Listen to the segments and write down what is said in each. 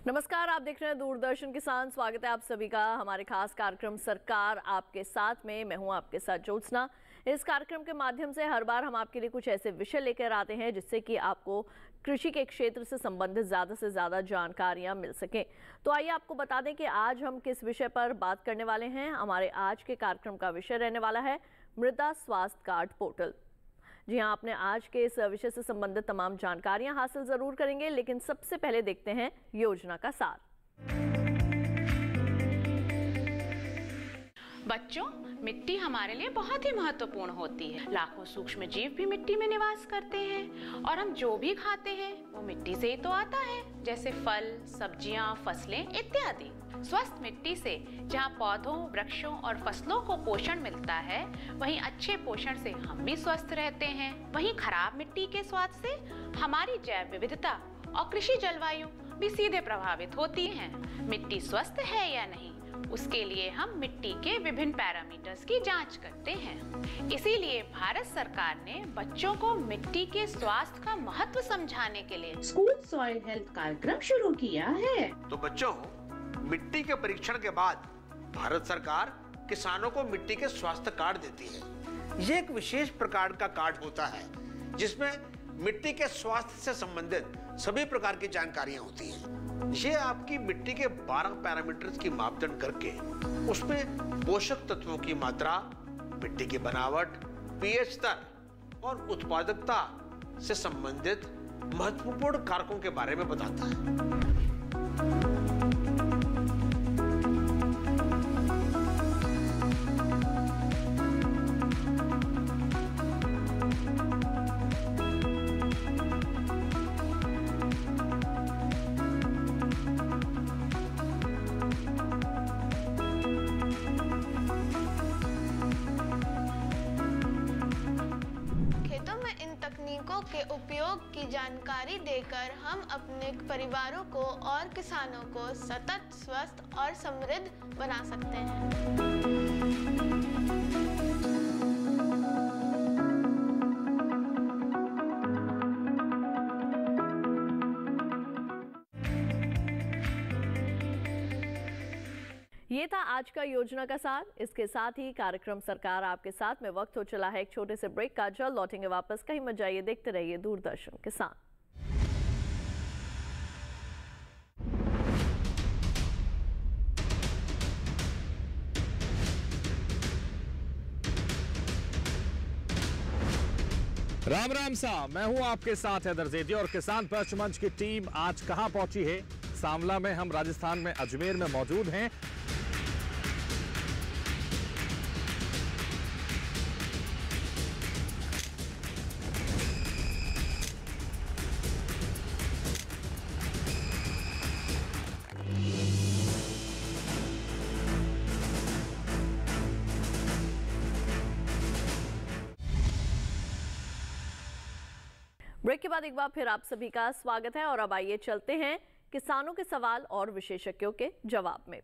नमस्कार, आप देख रहे हैं दूरदर्शन किसान। स्वागत है आप सभी का हमारे खास कार्यक्रम सरकार आपके साथ में। मैं हूं आपके साथ ज्योत्सना। इस कार्यक्रम के माध्यम से हर बार हम आपके लिए कुछ ऐसे विषय लेकर आते हैं जिससे कि आपको कृषि के क्षेत्र से संबंधित ज़्यादा से ज़्यादा जानकारियां मिल सकें। तो आइए आपको बता दें कि आज हम किस विषय पर बात करने वाले हैं। हमारे आज के कार्यक्रम का विषय रहने वाला है मृदा स्वास्थ्य कार्ड पोर्टल। जी हाँ, आपने आज के इस विषय से संबंधित तमाम जानकारियां हासिल जरूर करेंगे, लेकिन सबसे पहले देखते हैं योजना का सार। बच्चों, मिट्टी हमारे लिए बहुत ही महत्वपूर्ण होती है। लाखों सूक्ष्म जीव भी मिट्टी में निवास करते हैं और हम जो भी खाते हैं वो मिट्टी से ही तो आता है, जैसे फल, सब्जियां, फसलें इत्यादि। स्वस्थ मिट्टी से जहाँ पौधों, वृक्षों और फसलों को पोषण मिलता है, वहीं अच्छे पोषण से हम भी स्वस्थ रहते हैं। वहीं खराब मिट्टी के स्वाद से हमारी जैव विविधता और कृषि जलवायु भी सीधे प्रभावित होती हैं। मिट्टी स्वस्थ है या नहीं, उसके लिए हम मिट्टी के विभिन्न पैरामीटर्स की जांच करते हैं। इसीलिए भारत सरकार ने बच्चों को मिट्टी के स्वास्थ्य का महत्व समझाने के लिए स्कूल सॉइल हेल्थ कार्यक्रम शुरू किया है। तो बच्चों, मिट्टी के परीक्षण के बाद भारत सरकार किसानों को मिट्टी के स्वास्थ्य कार्ड देती है। ये एक विशेष प्रकार का कार्ड होता है जिसमें मिट्टी के स्वास्थ्य से संबंधित सभी प्रकार की जानकारियां होती हैं। ये आपकी मिट्टी के 12 पैरामीटर्स की मापदंड करके उसमें पोषक तत्वों की मात्रा, मिट्टी की बनावट, पीएच स्तर और उत्पादकता से संबंधित महत्वपूर्ण कारकों के बारे में बताता है। के उपयोग की जानकारी देकर हम अपने परिवारों को और किसानों को सतत, स्वस्थ और समृद्ध बना सकते हैं। ये था आज का योजना का सार। इसके साथ ही कार्यक्रम सरकार आपके साथ में वक्त हो चला है एक छोटे से ब्रेक का। जल्द लौटेंगे वापस, कहीं मत जाइए, देखते रहिए दूरदर्शन किसान। राम राम सा, मैं हूं आपके साथ हैदर ज़ैदी और किसान पर्च मंच की टीम आज कहां पहुंची है? सांवला में हम राजस्थान में अजमेर में मौजूद हैं। ब्रेक के बाद एक बार फिर आप सभी का स्वागत है और अब आइए चलते हैं किसानों के सवाल और विशेषज्ञों के जवाब में।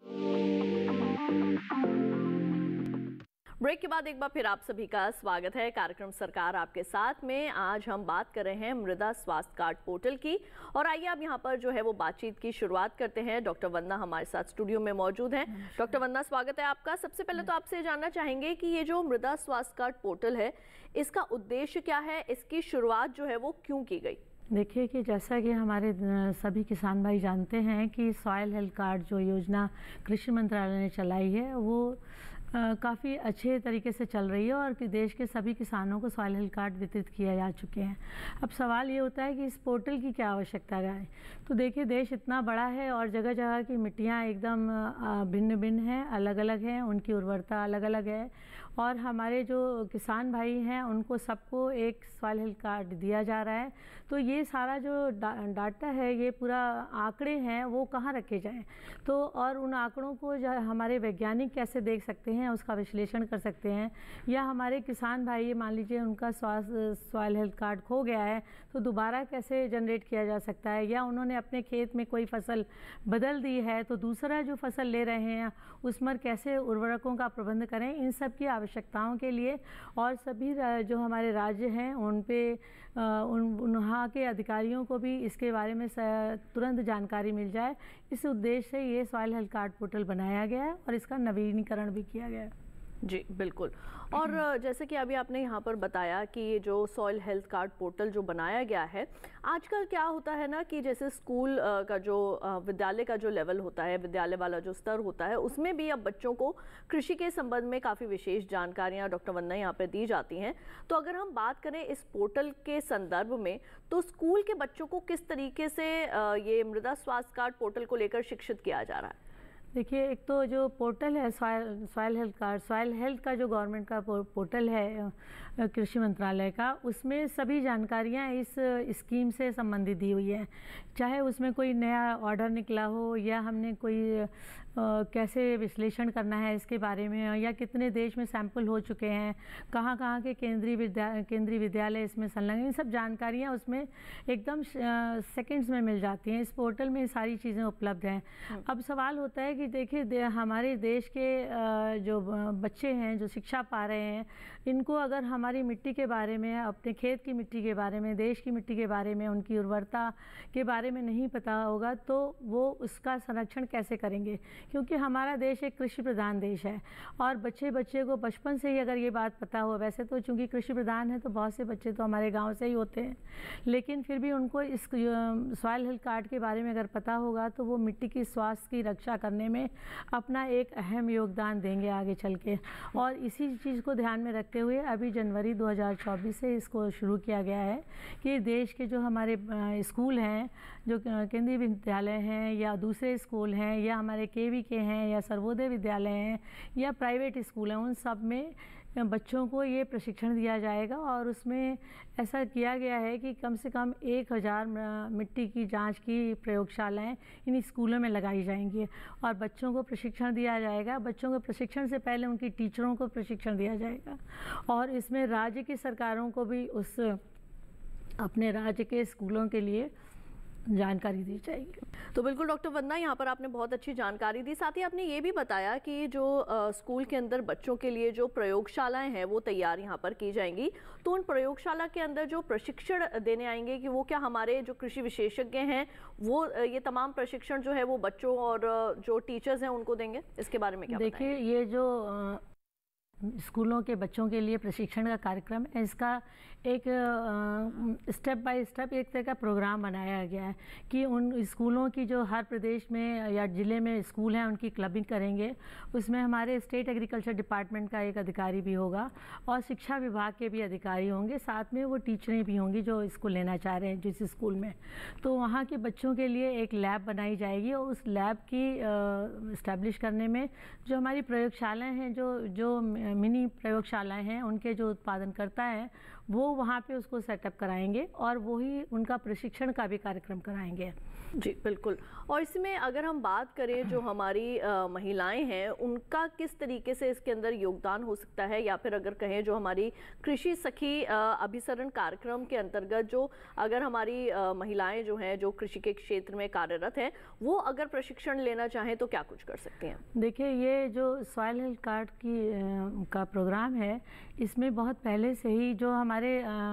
ब्रेक के बाद एक बार फिर आप सभी का स्वागत है कार्यक्रम सरकार आपके साथ में। आज हम बात कर रहे हैं मृदा स्वास्थ्य कार्ड पोर्टल की और आइए अब यहाँ पर जो है वो बातचीत की शुरुआत करते हैं। डॉक्टर वंदना हमारे साथ स्टूडियो में मौजूद हैं। डॉक्टर वंदना, स्वागत है आपका। सबसे पहले तो आपसे जानना चाहेंगे कि ये जो मृदा स्वास्थ्य कार्ड पोर्टल है, इसका उद्देश्य क्या है, इसकी शुरुआत जो है वो क्यों की गई? देखिए कि जैसा कि हमारे सभी किसान भाई जानते हैं कि सॉइल हेल्थ कार्ड जो योजना कृषि मंत्रालय ने चलाई है वो काफ़ी अच्छे तरीके से चल रही है और कि देश के सभी किसानों को सॉइल हेल्थ कार्ड वितरित किए जा चुके हैं। अब सवाल ये होता है कि इस पोर्टल की क्या आवश्यकता है। तो देखिए, देश इतना बड़ा है और जगह जगह की मिट्टियाँ एकदम भिन्न भिन्न हैं, अलग अलग हैं, उनकी उर्वरता अलग अलग है और हमारे जो किसान भाई हैं उनको सबको एक सॉइल हेल्थ कार्ड दिया जा रहा है। तो ये सारा जो डाटा है, ये पूरा आंकड़े हैं, वो कहाँ रखे जाएं, तो और उन आंकड़ों को हमारे वैज्ञानिक कैसे देख सकते हैं, उसका विश्लेषण कर सकते हैं, या हमारे किसान भाई मान लीजिए उनका सॉइल हेल्थ कार्ड खो गया है तो दोबारा कैसे जनरेट किया जा सकता है, या उन्होंने अपने खेत में कोई फसल बदल दी है तो दूसरा जो फसल ले रहे हैं उसमें कैसे उर्वरकों का प्रबंध करें, इन सब की आवश्यकताओं के लिए और सभी जो हमारे राज्य हैं उन पे वहाँ के अधिकारियों को भी इसके बारे में तुरंत जानकारी मिल जाए, इस उद्देश्य से ये सॉइल हेल्थ कार्ड पोर्टल बनाया गया है और इसका नवीनीकरण भी किया गया है। जी बिल्कुल। और जैसे कि अभी आपने यहाँ पर बताया कि ये जो सॉइल हेल्थ कार्ड पोर्टल जो बनाया गया है, आजकल क्या होता है ना कि जैसे स्कूल का जो विद्यालय का जो लेवल होता है, विद्यालय वाला जो स्तर होता है, उसमें भी अब बच्चों को कृषि के संबंध में काफ़ी विशेष जानकारियाँ डॉक्टर वंदना यहाँ पर दी जाती हैं। तो अगर हम बात करें इस पोर्टल के संदर्भ में, तो स्कूल के बच्चों को किस तरीके से ये मृदा स्वास्थ्य कार्ड पोर्टल को लेकर शिक्षित किया जा रहा है? देखिए, एक तो जो पोर्टल है soil health card, soil health का जो गवर्नमेंट का पोर्टल है कृषि मंत्रालय का, उसमें सभी जानकारियां इस स्कीम से संबंधित दी हुई है। चाहे उसमें कोई नया ऑर्डर निकला हो या हमने कोई कैसे विश्लेषण करना है इसके बारे में, या कितने देश में सैंपल हो चुके हैं, कहाँ कहाँ के केंद्रीय विद्यालय इसमें संलग्न, इन सब जानकारियाँ उसमें एकदम सेकंड्स में मिल जाती हैं। इस पोर्टल में सारी चीज़ें उपलब्ध हैं। अब सवाल होता है कि देखिए, हमारे देश के जो बच्चे हैं जो शिक्षा पा रहे हैं, इनको अगर हमारी मिट्टी के बारे में, अपने खेत की मिट्टी के बारे में, देश की मिट्टी के बारे में, उनकी उर्वरता के बारे में नहीं पता होगा तो वो उसका संरक्षण कैसे करेंगे? क्योंकि हमारा देश एक कृषि प्रधान देश है और बच्चे को बचपन से ही अगर ये बात पता हो, वैसे तो चूँकि कृषि प्रधान है तो बहुत से बच्चे तो हमारे गांव से ही होते हैं, लेकिन फिर भी उनको इस सॉइल हेल्थ कार्ड के बारे में अगर पता होगा तो वो मिट्टी की स्वास्थ्य की रक्षा करने में अपना एक अहम योगदान देंगे आगे चल के। और इसी चीज़ को ध्यान में रखते हुए अभी जनवरी 2024 से इसको शुरू किया गया है कि देश के जो हमारे स्कूल हैं, जो केंद्रीय विद्यालय हैं या दूसरे स्कूल हैं या हमारे KVK हैं या सर्वोदय विद्यालय हैं या प्राइवेट स्कूल हैं, उन सब में बच्चों को ये प्रशिक्षण दिया जाएगा। और उसमें ऐसा किया गया है कि कम से कम 1000 मिट्टी की जांच की प्रयोगशालाएं इन स्कूलों में लगाई जाएंगी और बच्चों को प्रशिक्षण दिया जाएगा। बच्चों को प्रशिक्षण से पहले उनकी टीचरों को प्रशिक्षण दिया जाएगा और इसमें राज्य की सरकारों को भी उस अपने राज्य के स्कूलों के लिए जानकारी दी जाएगी। तो बिल्कुल डॉक्टर वंदना, यहाँ पर आपने बहुत अच्छी जानकारी दी। साथ ही आपने ये भी बताया कि जो स्कूल के अंदर बच्चों के लिए जो प्रयोगशालाएं हैं वो तैयार यहाँ पर की जाएंगी। तो उन प्रयोगशाला के अंदर जो प्रशिक्षण देने आएंगे कि वो क्या हमारे जो कृषि विशेषज्ञ हैं वो ये तमाम प्रशिक्षण जो है वो बच्चों और जो टीचर्स हैं उनको देंगे? इसके बारे में क्या देखिए, ये जो स्कूलों के बच्चों के लिए प्रशिक्षण का कार्यक्रम है, इसका एक स्टेप बाय स्टेप एक तरह का प्रोग्राम बनाया गया है कि उन स्कूलों की जो हर प्रदेश में या ज़िले में स्कूल हैं उनकी क्लबिंग करेंगे। उसमें हमारे स्टेट एग्रीकल्चर डिपार्टमेंट का एक अधिकारी भी होगा और शिक्षा विभाग के भी अधिकारी होंगे, साथ में वो टीचरें भी होंगी जो इसको लेना चाह रहे हैं जिस स्कूल में। तो वहाँ के बच्चों के लिए एक लैब बनाई जाएगी और उस लैब की इस्टेब्लिश करने में जो हमारी प्रयोगशालाएँ हैं, जो मिनी प्रयोगशालाएँ हैं, उनके जो उत्पादनकर्ता हैं वो वहाँ पे उसको सेटअप कराएंगे और वही उनका प्रशिक्षण का भी कार्यक्रम कराएंगे। जी बिल्कुल। और इसमें अगर हम बात करें जो हमारी महिलाएं हैं उनका किस तरीके से इसके अंदर योगदान हो सकता है, या फिर अगर कहें जो हमारी कृषि सखी अभिसरण कार्यक्रम के अंतर्गत जो अगर हमारी महिलाएं जो हैं जो कृषि के क्षेत्र में कार्यरत हैं वो अगर प्रशिक्षण लेना चाहें तो क्या कुछ कर सकती हैं? देखिए, ये जो सॉइल हेल्थ कार्ड का प्रोग्राम है, इसमें बहुत पहले से ही जो हमारे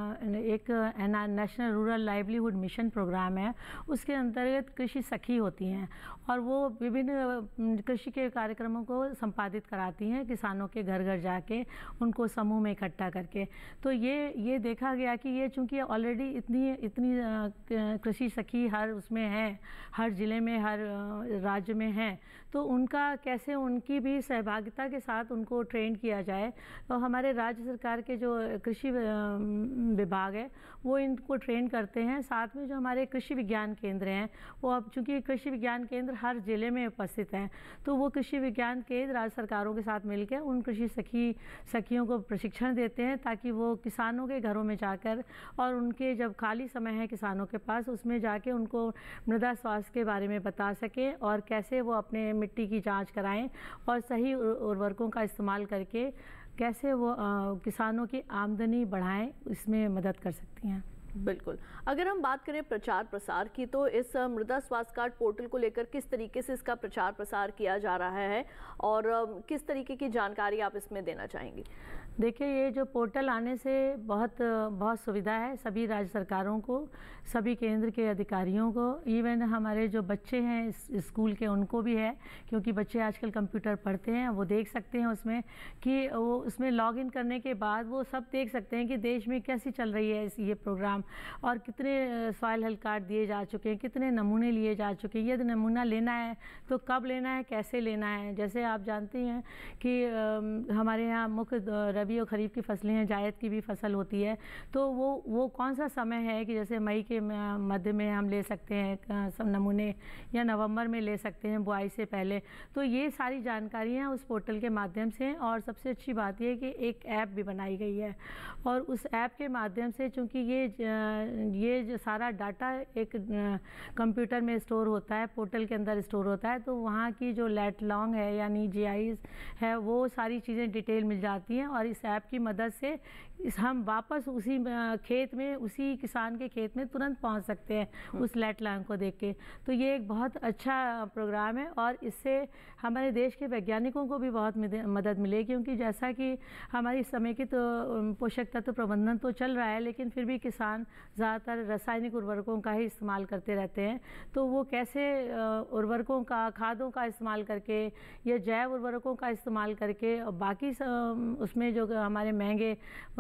एक national rural livelihood mission programme है उसके अंतर्गत कृषि सखी होती हैं और वो विभिन्न कृषि के कार्यक्रमों को संपादित कराती हैं किसानों के घर घर जाके, उनको समूह में इकट्ठा करके। तो ये देखा गया कि ये चूँकि ऑलरेडी इतनी कृषि सखी हर उसमें हैं, हर ज़िले में, हर राज्य में हैं, तो उनका कैसे उनकी भी सहभागिता के साथ उनको ट्रेन किया जाए। तो हमारे राज्य सरकार के जो कृषि विभाग है वो इनको ट्रेन करते हैं। साथ में जो हमारे कृषि विज्ञान केंद्र हैं वो अब चूँकि कृषि विज्ञान केंद्र हर ज़िले में उपस्थित हैं, तो वो कृषि विज्ञान केंद्र राज्य सरकारों के साथ मिलकर उन कृषि सखियों को प्रशिक्षण देते हैं ताकि वो किसानों के घरों में जाकर और उनके जब खाली समय है किसानों के पास उसमें जाके उनको मृदा स्वास्थ्य के बारे में बता सकें और कैसे वो अपने मिट्टी की जाँच कराएँ और सही उर्वरकों का इस्तेमाल करके कैसे वो किसानों की आमदनी बढ़ाएं, इसमें मदद कर सकती हैं। बिल्कुल। अगर हम बात करें प्रचार प्रसार की, तो इस मृदा स्वास्थ्य कार्ड पोर्टल को लेकर किस तरीके से इसका प्रचार प्रसार किया जा रहा है और किस तरीके की जानकारी आप इसमें देना चाहेंगी? देखिए, ये जो पोर्टल आने से बहुत सुविधा है सभी राज्य सरकारों को, सभी केंद्र के अधिकारियों को, इवन हमारे जो बच्चे हैं स्कूल के उनको भी है, क्योंकि बच्चे आजकल कंप्यूटर पढ़ते हैं, वो देख सकते हैं उसमें कि वो उसमें लॉगिन करने के बाद वो सब देख सकते हैं कि देश में कैसी चल रही है ये प्रोग्राम और कितने सॉइल हेल्थ कार्ड दिए जा चुके हैं, कितने नमूने लिए जा चुके हैं, यदि नमूना लेना है तो कब लेना है, कैसे लेना है। जैसे आप जानती हैं कि हमारे यहाँ मुख्य रबी और खरीफ की फसलें हैं, जायद की भी फसल होती है, तो वो कौन सा समय है कि जैसे मई के मध्य में हम ले सकते हैं सब नमूने, या नवंबर में ले सकते हैं बुआई से पहले। तो ये सारी जानकारियाँ उस पोर्टल के माध्यम से, और सबसे अच्छी बात ये है कि एक ऐप भी बनाई गई है और उस ऐप के माध्यम से, चूँकि ये जो सारा डाटा एक कंप्यूटर में स्टोर होता है, पोर्टल के अंदर स्टोर होता है, तो वहाँ की जो लैट लॉन्ग है यानी GIS है, वो सारी चीज़ें डिटेल मिल जाती हैं और इस ऐप की मदद से हम वापस उसी खेत में, उसी किसान के खेत में तुरंत पहुंच सकते हैं उस लैट लाइन को देख के। तो ये एक बहुत अच्छा प्रोग्राम है और इससे हमारे देश के वैज्ञानिकों को भी बहुत मदद मिलेगी, क्योंकि जैसा कि हमारी समेकित पोषक तत्व प्रबंधन तो चल रहा है, लेकिन फिर भी किसान ज़्यादातर रासायनिक उर्वरकों का ही इस्तेमाल करते रहते हैं। तो वो कैसे उर्वरकों का, खादों का इस्तेमाल करके या जैव उर्वरकों का इस्तेमाल करके बाकी उसमें जो हमारे महंगे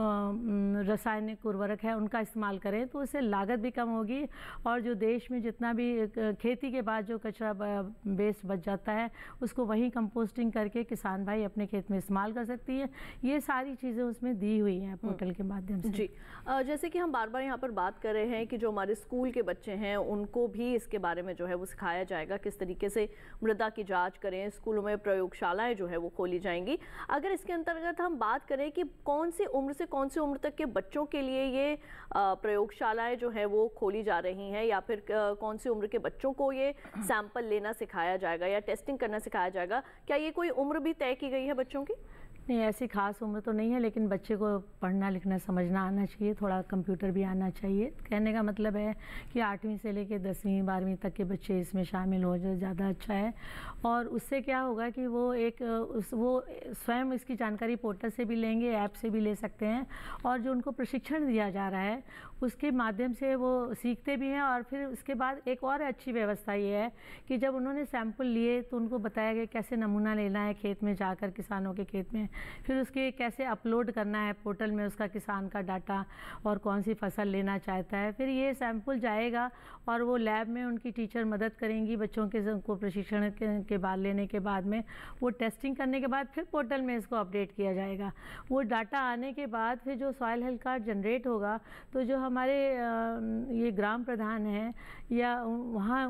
रासायनिक उर्वरक है उनका इस्तेमाल करें, तो उससे लागत भी कम होगी और जो देश में जितना भी खेती के बाद जो कचरा वेस्ट बच जाता है उसको वहीं कंपोस्टिंग करके किसान भाई अपने खेत में इस्तेमाल कर सकती है। ये सारी चीज़ें उसमें दी हुई हैं पोर्टल के माध्यम से। जी, जैसे कि हम बार बार यहाँ पर बात कर रहे हैं कि जो हमारे स्कूल के बच्चे हैं उनको भी इसके बारे में जो है वो सिखाया जाएगा, किस तरीके से मृदा की जाँच करें, स्कूलों में प्रयोगशालाएँ जो है वो खोली जाएंगी। अगर इसके अंतर्गत हम बात करें कि कौन सी उम्र से कौन सी उम्र तक के बच्चों के लिए ये प्रयोगशालाएं जो है वो खोली जा रही हैं, या फिर कौन सी उम्र के बच्चों को ये सैंपल लेना सिखाया जाएगा या टेस्टिंग करना सिखाया जाएगा, क्या ये कोई उम्र भी तय की गई है बच्चों की? नहीं, ऐसी खास उम्र तो नहीं है, लेकिन बच्चे को पढ़ना लिखना समझना आना चाहिए, थोड़ा कंप्यूटर भी आना चाहिए। कहने का मतलब है कि 8वीं से लेकर 10वीं 12वीं तक के बच्चे इसमें शामिल हो जाए, ज़्यादा अच्छा है। और उससे क्या होगा कि वो वो स्वयं इसकी जानकारी पोर्टल से भी लेंगे, ऐप से भी ले सकते हैं, और जो उनको प्रशिक्षण दिया जा रहा है उसके माध्यम से वो सीखते भी हैं। और फिर उसके बाद एक और अच्छी व्यवस्था ये है कि जब उन्होंने सैंपल लिए तो उनको बताया गया कैसे नमूना लेना है खेत में जाकर, किसानों के खेत में, फिर उसके कैसे अपलोड करना है पोर्टल में उसका किसान का डाटा और कौन सी फसल लेना चाहता है। फिर ये सैंपल जाएगा और वो लैब में उनकी टीचर मदद करेंगी बच्चों को प्रशिक्षण के बाद, लेने के बाद में वो टेस्टिंग करने के बाद फिर पोर्टल में इसको अपडेट किया जाएगा। वो डाटा आने के बाद फिर जो सॉइल हेल्थ कार्ड जनरेट होगा, तो जो हमारे ये ग्राम प्रधान हैं या वहाँ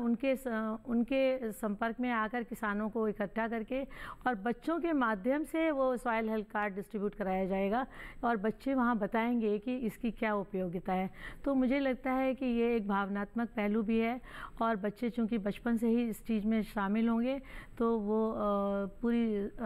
उनके संपर्क में आकर किसानों को इकट्ठा करके और बच्चों के माध्यम से वो सॉइल हेल्थ कार्ड डिस्ट्रीब्यूट कराया जाएगा और बच्चे वहाँ बताएंगे कि इसकी क्या उपयोगिता है। तो मुझे लगता है कि ये एक भावनात्मक पहलू भी है और बच्चे चूँकि बचपन से ही इस चीज़ में शामिल होंगे तो वो पूरी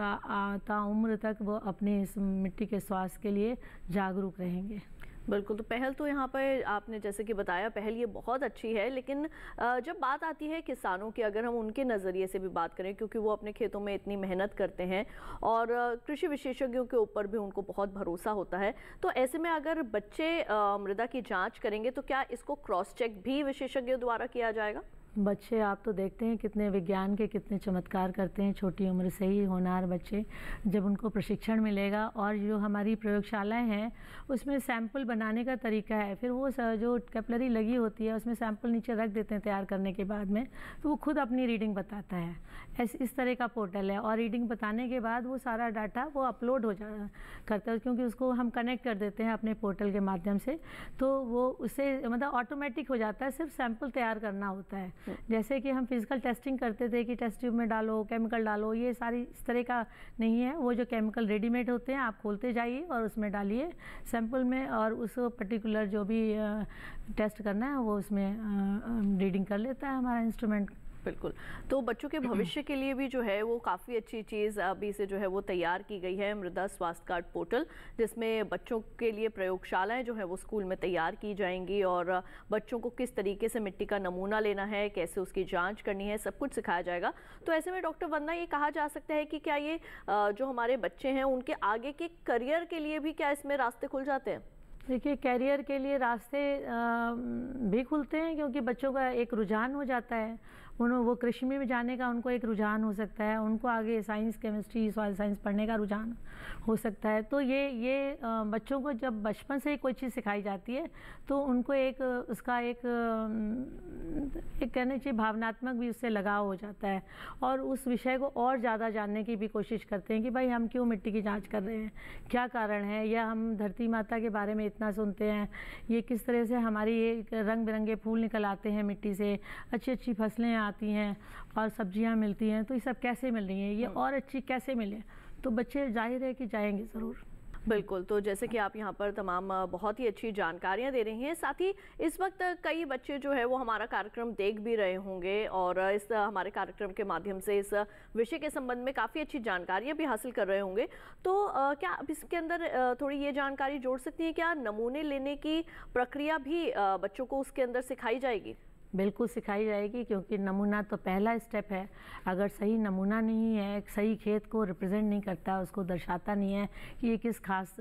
ताउम्र तक वो अपने इस मिट्टी के स्वास्थ्य के लिए जागरूक रहेंगे। बिल्कुल, तो पहल तो यहाँ पर आपने जैसे कि बताया, पहल ये बहुत अच्छी है, लेकिन जब बात आती है किसानों की, अगर हम उनके नज़रिए से भी बात करें, क्योंकि वो अपने खेतों में इतनी मेहनत करते हैं और कृषि विशेषज्ञों के ऊपर भी उनको बहुत भरोसा होता है, तो ऐसे में अगर बच्चे मृदा की जाँच करेंगे तो क्या इसको क्रॉस चेक भी विशेषज्ञों द्वारा किया जाएगा? बच्चे आप तो देखते हैं कितने विज्ञान के कितने चमत्कार करते हैं, छोटी उम्र से ही होनहार बच्चे। जब उनको प्रशिक्षण मिलेगा और जो हमारी प्रयोगशालाएं हैं उसमें सैंपल बनाने का तरीका है, फिर वो जो कैपलरी लगी होती है उसमें सैंपल नीचे रख देते हैं तैयार करने के बाद में, तो वो खुद अपनी रीडिंग बताता है। इस तरह का पोर्टल है और रीडिंग बताने के बाद वो सारा डाटा वो अपलोड हो करता है, क्योंकि उसको हम कनेक्ट कर देते हैं अपने पोर्टल के माध्यम से, तो वो उससे मतलब ऑटोमेटिक हो जाता है, सिर्फ सैंपल तैयार करना होता है। जैसे कि हम फिजिकल टेस्टिंग करते थे कि टेस्ट ट्यूब में डालो, केमिकल डालो, ये सारी इस तरह का नहीं है। वो जो केमिकल रेडीमेड होते हैं आप खोलते जाइए और उसमें डालिए सैंपल में, और उस पर्टिकुलर जो भी टेस्ट करना है वो उसमें रीडिंग कर लेता है हमारा इंस्ट्रूमेंट। बिल्कुल। तो बच्चों के भविष्य के लिए भी जो है वो काफ़ी अच्छी चीज़ अभी से जो है वो तैयार की गई है, मृदा स्वास्थ्य कार्ड पोर्टल, जिसमें बच्चों के लिए प्रयोगशालाएं जो है वो स्कूल में तैयार की जाएंगी और बच्चों को किस तरीके से मिट्टी का नमूना लेना है, कैसे उसकी जांच करनी है, सब कुछ सिखाया जाएगा। तो ऐसे में डॉक्टर वंदना, ये कहा जा सकता है कि क्या ये जो हमारे बच्चे हैं उनके आगे के करियर के लिए भी क्या इसमें रास्ते खुल जाते हैं? देखिए, कैरियर के लिए रास्ते भी खुलते हैं, क्योंकि बच्चों का एक रुझान हो जाता है, वो कृषि में जाने का उनको एक रुझान हो सकता है, उनको आगे साइंस, केमिस्ट्री, सॉइल साइंस पढ़ने का रुझान हो सकता है। तो ये बच्चों को जब बचपन से ही कोई चीज़ सिखाई जाती है तो उनको एक उसका एक कहना चाहिए भावनात्मक भी उससे लगाव हो जाता है और उस विषय को और ज़्यादा जानने की भी कोशिश करते हैं कि भाई हम क्यों मिट्टी की जांच कर रहे हैं, क्या कारण है, या हम धरती माता के बारे में इतना सुनते हैं, ये किस तरह से हमारी ये रंग बिरंगे फूल निकल आते हैं मिट्टी से, अच्छी अच्छी फसलें आती हैं और सब्जियां मिलती हैं, तो ये सब कैसे मिल रही हैं, ये और अच्छी कैसे मिले, तो बच्चे जाहिर है कि जाएंगे ज़रूर। बिल्कुल। तो जैसे कि आप यहाँ पर तमाम बहुत ही अच्छी जानकारियाँ दे रही हैं, साथ ही इस वक्त कई बच्चे जो है वो हमारा कार्यक्रम देख भी रहे होंगे और इस हमारे कार्यक्रम के माध्यम से इस विषय के संबंध में काफ़ी अच्छी जानकारियाँ भी हासिल कर रहे होंगे। तो क्या आप इसके अंदर थोड़ी ये जानकारी जोड़ सकती हैं, क्या नमूने लेने की प्रक्रिया भी बच्चों को उसके अंदर सिखाई जाएगी? बिल्कुल सिखाई जाएगी, क्योंकि नमूना तो पहला स्टेप है। अगर सही नमूना नहीं है, सही खेत को रिप्रेजेंट नहीं करता, उसको दर्शाता नहीं है कि ये किस खास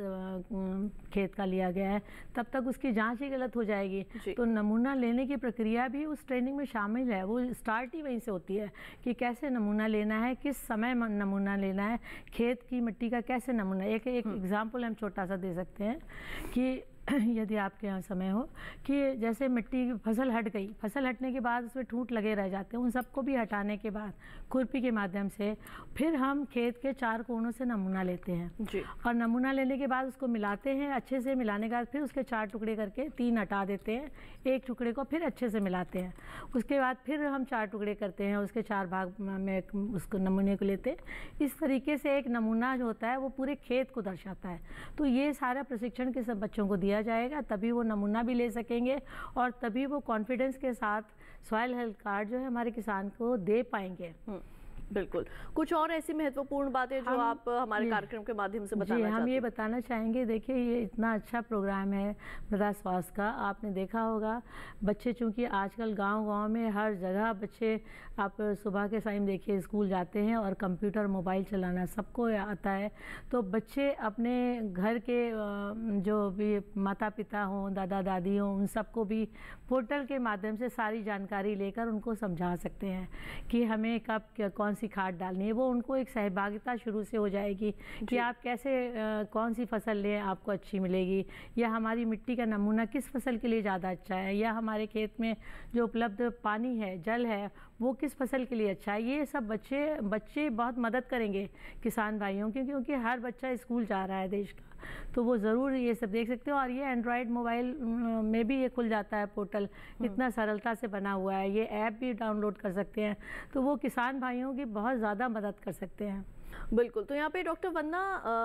खेत का लिया गया है, तब तक उसकी जांच ही गलत हो जाएगी। तो नमूना लेने की प्रक्रिया भी उस ट्रेनिंग में शामिल है, वो स्टार्ट ही वहीं से होती है कि कैसे नमूना लेना है, किस समय नमूना लेना है, खेत की मिट्टी का कैसे नमूना। एक एग्जाम्पल हम छोटा सा दे सकते हैं कि यदि आपके यहाँ समय हो कि जैसे मिट्टी की फसल हट गई, फसल हटने के बाद उसमें ठूंठ लगे रह जाते हैं, उन सबको भी हटाने के बाद खुरपी के माध्यम से फिर हम खेत के 4 कोनों से नमूना लेते हैं जी। और नमूना लेने के बाद उसको मिलाते हैं, अच्छे से मिलाने के बाद फिर उसके 4 टुकड़े करके 3 हटा देते हैं, 1 टुकड़े को फिर अच्छे से मिलाते हैं, उसके बाद फिर हम 4 टुकड़े करते हैं, उसके 4 भाग में उसको नमूने को लेते हैं। इस तरीके से एक नमूना जो होता है वो पूरे खेत को दर्शाता है। तो ये सारा प्रशिक्षण के सब बच्चों को दिया जाएगा, तभी वो नमूना भी ले सकेंगे और तभी वो कॉन्फिडेंस के साथ सॉइल हेल्थ कार्ड जो है हमारे किसान को दे पाएंगे। बिल्कुल। कुछ और ऐसी महत्वपूर्ण बातें जो आप हमारे कार्यक्रम के माध्यम से बताना चाहते हैं? हम ये बताना चाहेंगे, देखिए ये इतना अच्छा प्रोग्राम है मृदा स्वास्थ्य का, आपने देखा होगा बच्चे, चूँकि आजकल गांव-गांव में हर जगह बच्चे, आप सुबह के टाइम देखिए स्कूल जाते हैं और कंप्यूटर मोबाइल चलाना सबको आता है। तो बच्चे अपने घर के जो भी माता पिता हों, दादा दादी हों, उन सबको भी पोर्टल के माध्यम से सारी जानकारी लेकर उनको समझा सकते हैं कि हमें कब कौन सी खाद डालनी है। वो उनको एक सहभागिता शुरू से हो जाएगी कि आप कैसे कौन सी फसल लें आपको अच्छी मिलेगी, या हमारी मिट्टी का नमूना किस फसल के लिए ज़्यादा अच्छा है, या हमारे खेत में जो उपलब्ध पानी है, जल है, वो किस फसल के लिए अच्छा है। ये सब बच्चे बहुत मदद करेंगे किसान भाइयों की, क्योंकि हर बच्चा स्कूल जा रहा है देश का, तो वो ज़रूर ये सब देख सकते हो। और ये एंड्रॉयड मोबाइल में भी ये खुल जाता है पोर्टल, इतना सरलता से बना हुआ है, ये ऐप भी डाउनलोड कर सकते हैं, तो वो किसान भाइयों की बहुत ज़्यादा मदद कर सकते हैं। बिल्कुल। तो यहाँ पे डॉक्टर वंदना,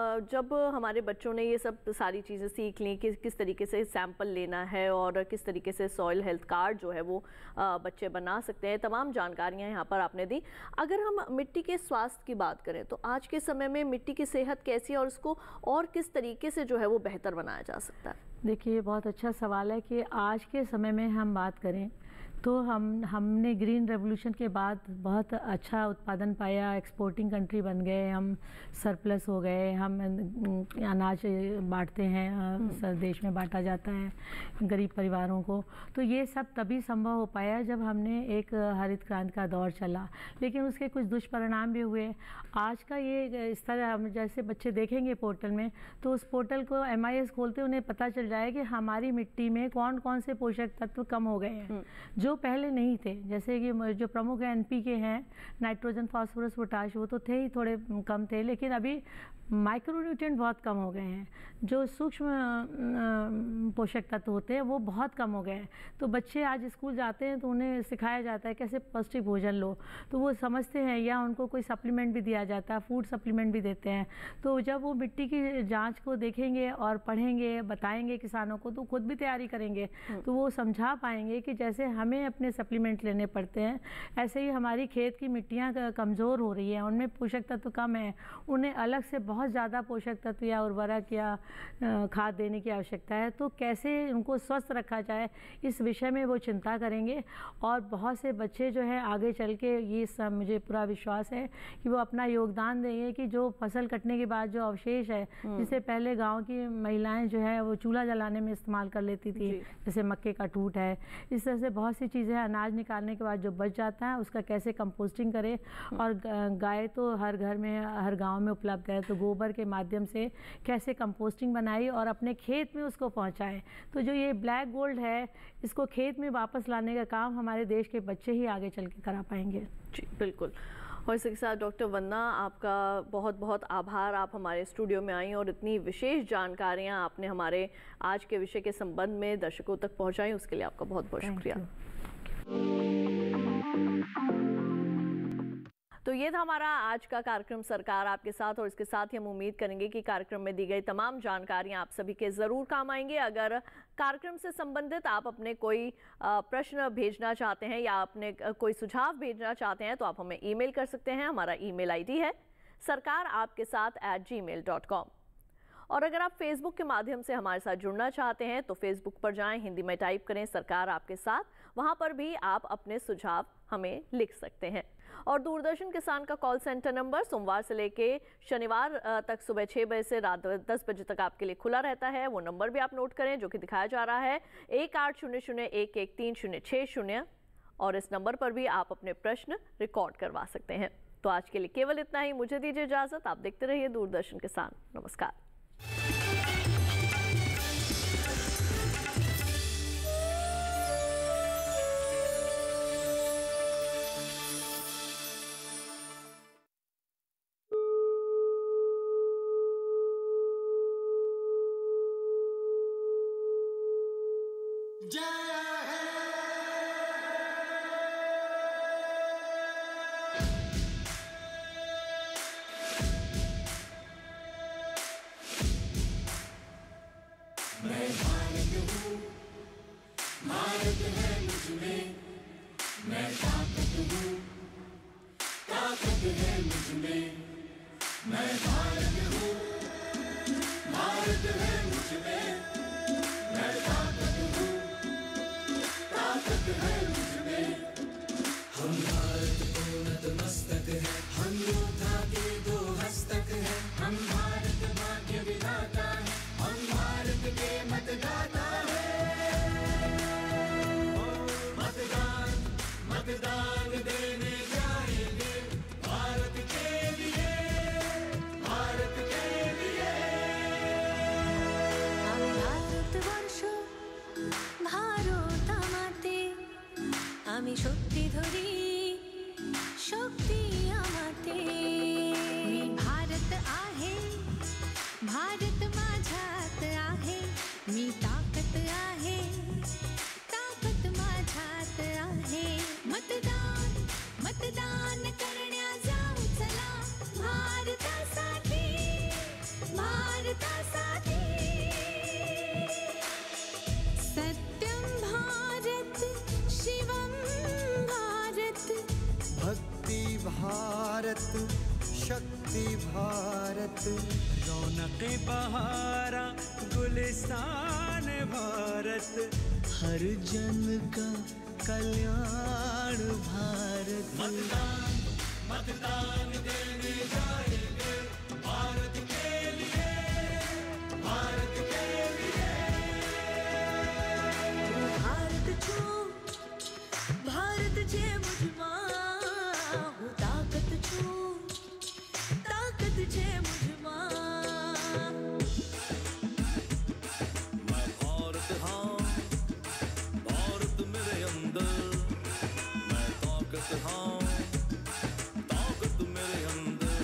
जब हमारे बच्चों ने ये सब सारी चीज़ें सीख ली कि किस तरीके से सैंपल लेना है और किस तरीके से सॉइल हेल्थ कार्ड जो है वो बच्चे बना सकते हैं, तमाम जानकारियाँ यहाँ पर आपने दी। अगर हम मिट्टी के स्वास्थ्य की बात करें तो आज के समय में मिट्टी की सेहत कैसी है और उसको और किस तरीके से जो है वो बेहतर बनाया जा सकता है? देखिए, बहुत अच्छा सवाल है कि आज के समय में हम बात करें तो हमने ग्रीन रेवोल्यूशन के बाद बहुत अच्छा उत्पादन पाया, एक्सपोर्टिंग कंट्री बन गए, हम सरप्लस हो गए, हम अनाज बांटते हैं, देश में बांटा जाता है गरीब परिवारों को। तो ये सब तभी संभव हो पाया जब हमने एक हरित क्रांति का दौर चला, लेकिन उसके कुछ दुष्परिणाम भी हुए। आज का ये इस तरह हम जैसे बच्चे देखेंगे पोर्टल में, तो उस पोर्टल को MIS खोलते उन्हें पता चल जाए कि हमारी मिट्टी में कौन कौन से पोषक तत्व कम हो गए हैं जो पहले नहीं थे। जैसे कि जो प्रमुख NPK हैं, नाइट्रोजन, फास्फोरस, पोटाश, वो तो थे ही, थोड़े कम थे, लेकिन अभी माइक्रोन्यूट्रिएंट बहुत कम हो गए हैं। जो सूक्ष्म पोषक तत्व होते हैं वो बहुत कम हो गए हैं। तो बच्चे आज स्कूल जाते हैं तो उन्हें सिखाया जाता है कैसे पौष्टिक भोजन लो, तो वो समझते हैं, या उनको कोई सप्लीमेंट भी दिया जाता है, फूड सप्लीमेंट भी देते हैं। तो जब वो मिट्टी की जांच को देखेंगे और पढ़ेंगे, बताएंगे किसानों को, तो खुद भी तैयारी करेंगे, तो वो समझा पाएंगे कि जैसे हमें हमें अपने सप्लीमेंट लेने पड़ते हैं, ऐसे ही हमारी खेत की मिट्टियाँ कमज़ोर हो रही हैं, उनमें पोषक तत्व कम है, उन्हें अलग से बहुत ज़्यादा पोषक तत्व या उर्वरक या खाद देने की आवश्यकता है। तो कैसे उनको स्वस्थ रखा जाए, इस विषय में वो चिंता करेंगे। और बहुत से बच्चे जो है आगे चल के ये सब मुझे पूरा विश्वास है कि वो अपना योगदान देंगे कि जो फसल कटने के बाद जो अवशेष है, जिसे पहले गांव की महिलाएं जो है वो चूल्हा जलाने में इस्तेमाल कर लेती थी, जैसे मक्के का टूट है, इस तरह से बहुत सी चीज़ें, अनाज निकालने के बाद जो बच जाता है उसका कैसे कंपोस्टिंग करें। और गाय तो हर घर में, हर गांव में उपलब्ध है, तो गोबर के माध्यम से कैसे कंपोस्टिंग बनाई और अपने खेत में उसको पहुंचाएं। तो जो ये ब्लैक गोल्ड है, इसको खेत में वापस लाने का काम हमारे देश के बच्चे ही आगे चल के करा पाएंगे। जी बिल्कुल। और इसके साथ डॉक्टर वंदना, आपका बहुत बहुत आभार, आप हमारे स्टूडियो में आई और इतनी विशेष जानकारियां आपने हमारे आज के विषय के संबंध में दर्शकों तक पहुंचाई, उसके लिए आपका बहुत बहुत शुक्रिया। तो ये था हमारा आज का कार्यक्रम सरकार आपके साथ, और इसके साथ ही हम उम्मीद करेंगे कि कार्यक्रम में दी गई तमाम जानकारियां आप सभी के ज़रूर काम आएंगे। अगर कार्यक्रम से संबंधित आप अपने कोई प्रश्न भेजना चाहते हैं या अपने कोई सुझाव भेजना चाहते हैं तो आप हमें ईमेल कर सकते हैं। हमारा ईमेल आईडी है sarkaraapkesath@gmail.com। और अगर आप फेसबुक के माध्यम से हमारे साथ जुड़ना चाहते हैं तो फेसबुक पर जाएं, हिंदी में टाइप करें सरकार आपके साथ, वहां पर भी आप अपने सुझाव हमें लिख सकते हैं। और दूरदर्शन किसान का कॉल सेंटर नंबर सोमवार से लेके शनिवार तक सुबह 6 बजे से रात 10 बजे तक आपके लिए खुला रहता है। वो नंबर भी आप नोट करें जो कि दिखाया जा रहा है 1800113060, और इस नंबर पर भी आप अपने प्रश्न रिकॉर्ड करवा सकते हैं। तो आज के लिए केवल इतना ही, मुझे दीजिए इजाजत। आप देखते रहिए दूरदर्शन किसान। नमस्कार। আমি শক্তি ধরি শক্তি আমাতে मी भारत आहे भारत माझ्यात आहे मी ताकद आहे ताकद माझ्यात आहे मतदान मतदान करण्या जाऊ चला भारतासाठी भारतासाठी सत्यम भारत शिवम भारत भक्ति भारत शक्ति भारत रौनक बहारा गुलिस्तान भारत हर जन का कल्याण भारत मतदान मतदान देने जाएंगे भारत के लिए भारत के लिए भारत छो भारत जे मुझमा हो ताकत छो ताकत जे मुझमा मैं भारत हाँ भारत मेरे अंदर मैं ताकत हाँ ताकत मेरे अंदर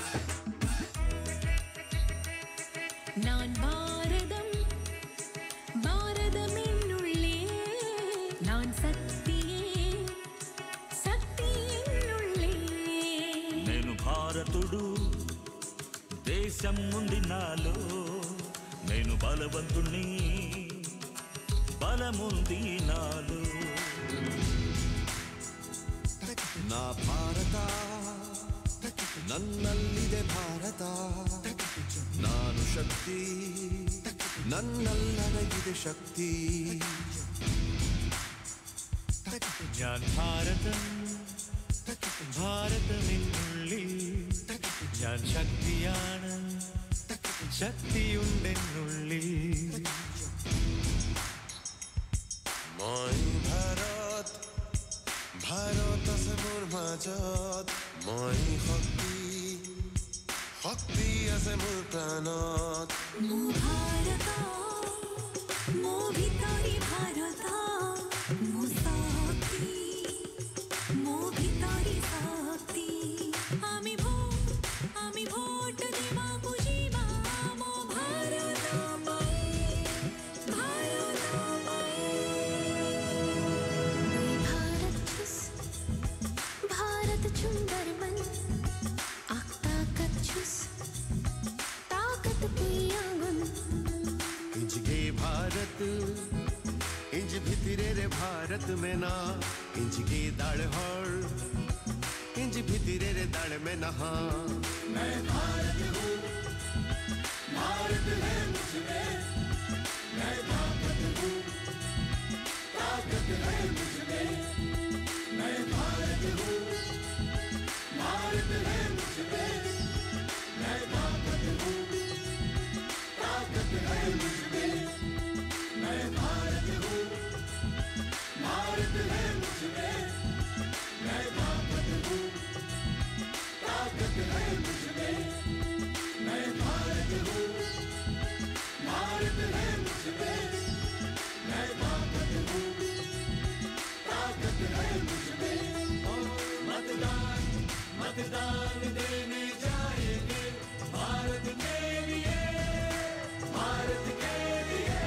நான் பாரதம் பாரதமென்னுள்ளே நான் சக்தியே சக்தியென்னுள்ளே నేను భారతుడు దేశం ఉంది నాలో నేను బలవంతుణ్ణి బలముంది నాలో ನಾ ಭಾರತ ನನ್ನಲ್ಲಿದೆ ಭಾರತ ನಾನು ಶಕ್ತಿ ನನ್ನಲ್ಲದೆ ശക്തി ഞാൻ ഭാരതം ഭാരതമെന്നുള്ളിൽ ഞാൻ ശക്തിയാണ് ശക്തിയുണ്ടെന്നുള്ളിൽ মই ভাৰত ভাৰত আছে মোৰ মাজত মই শক্তি শক্তি আছে মোৰ প্ৰাণত মো ভারত মো ভিতরি ভারত মো শক্তি মো ভিতরি শক্তি আমি ভোট দিবা বুঝিবা মো ভারত भारत सुंदर मन ताकत पुयागन इंज गे भारत इंज भितरे रे भारत में ना इंज गे दाड़ हर इंज भितरे रे दाड़ में नहा मैं भारत हूँ भारत है मुझमें मैं ताकत हूँ ताकत है मुझमें मैं भारत हूँ भारत है मुझमें मैं ताकत हूँ ताकत है मुझमें मैं भारत हूँ भारत है मुझमें मैं ताकत हूँ ताकत है मुझमें मैं भारत हूँ भारत है मुझमें मैं ताकत हूँ ताकत है मुझमें मतदान मतदान देने जाएंगे भारत के लिए भारत के लिए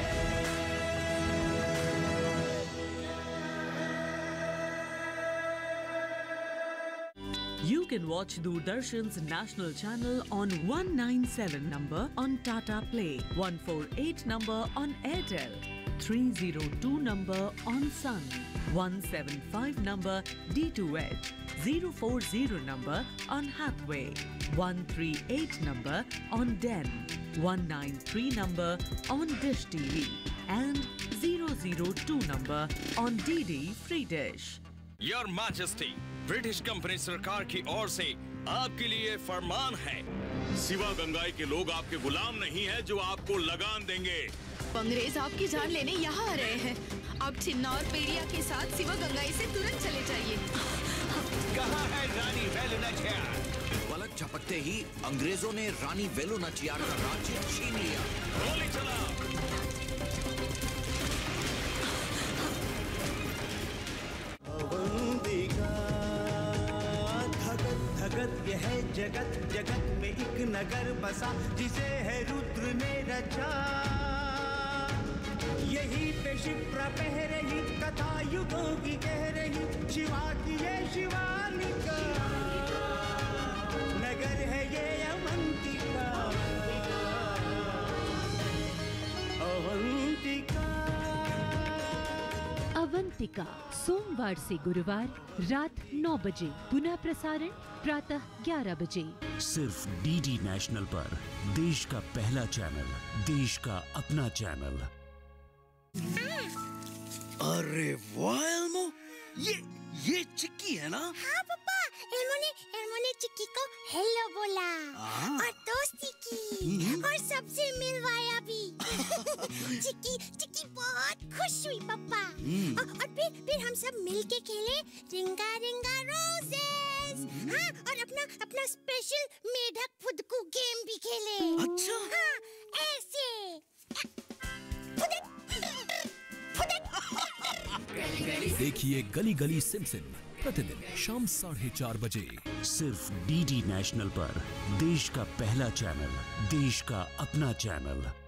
You can watch Doordarshan's national channel on 197 number on Tata Play, 148 number on Airtel, 302 number on Sun, 175 number D2H, 040 number on Hathway, 138 number on Den, 193 number on Dish TV and 002 number on DD Free Dish. Your Majesty, British company सरकार की ओर से आपके लिए फरमान है। सिवा गंगाई के लोग आपके गुलाम नहीं हैं जो आपको लगान देंगे। अंग्रेज आपकी जान लेने यहाँ आ रहे हैं। आप चिन्नौर पेरिया के साथ सिवा गंगाई से तुरंत चले जाइए। कहाँ है रानी वेलु नाचियार? पलक झपकते ही अंग्रेजों ने रानी वेलु नाचियार का राज्य छीन लिया। गोली चलाओ। धगत यह जगत जगत में एक नगर बसा जिसे है रुद्र ने रचा यही पे शिप्रा बह रही कथा युगों की कह रही शिवा की ये शिवालिका नगर है ये अवंतिका अवंतिका अवंतिका सोमवार से गुरुवार रात 9 बजे, पुनः प्रसारण प्रातः 11 बजे। सिर्फ डीडी नेशनल पर, देश का पहला चैनल, देश का अपना चैनल। अरे वाह एल्मो, ये चिक्की है ना? हाँ पापा, एल्मो ने चिक्की को हेलो बोला और दोस्ती की और सबसे मिलवाया भी। चिक्की बहुत खुश हुई पापा। और फिर हम सब मिलके खेले रिंगा रिंगा रोजेस। हाँ, और अपना स्पेशल मेढक फुदकू गेम भी खेले। अच्छा? हाँ, ऐसे। देखिए गली गली सिमसिम प्रतिदिन शाम 4:30 बजे, सिर्फ डीडी नेशनल पर, देश का पहला चैनल, देश का अपना चैनल।